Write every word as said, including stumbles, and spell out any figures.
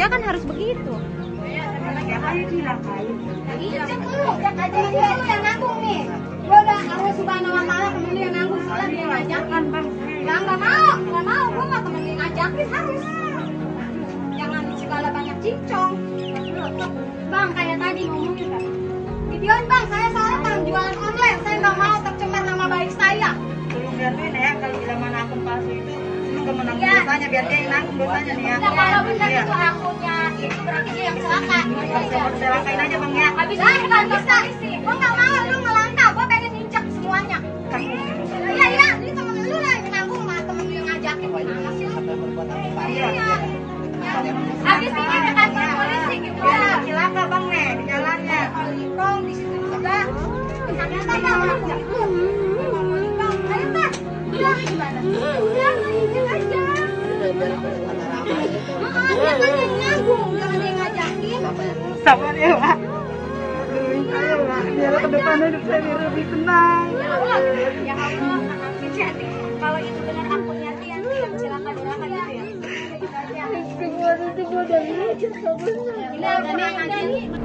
Iya kan harus begitu. Iya, lu yang aja dia lu yang nanggung nih. Gua udah Allah Subhanahu wa taala temen yang nanggung, setelah dia ngajakin, Bang. Ya enggak mau, enggak mau, gua enggak temen yang ngajakin harus. Jangan segala banyak cincong. Bang, kayak tadi ngomongin kan. Videoin Bang, saya soalnya Bang jualan online, saya enggak mau tercemar nama baik saya. Tolong bantuin ya, kalau bila mana akun palsu itu enggak menanggung dosanya, biar dia yang nanggung dosanya nih ya. Nah, kalau benar itu akunnya, itu berarti dia yang celaka. Coba celakain aja Bang ya. Habis itu kan bisa isi. Gua nggak mau lu ngelangkah, gua pengen injak semuanya. Iya iya, ini temen lu lah yang nanggung, malah temen lu yang ngajakin. Gimana sih lu? Iya. Habis ini ke kantor polisi gitu ya. Celaka Bang nih di jalannya. Polipong di situ juga. Ternyata Bang, ayo Bang. Udah gimana? Udah injak aja. Maaf, dia kan yang nanggung, jangan dia ngajakin. Sabar ya Pak. Ayo Pak, biar ke depan hidup saya biar lebih tenang. Ya Allah, ya Allah, jadi kalau itu benar akunnya Tian, Tian celaka-celaka gitu ya. Ini udah ngajakin.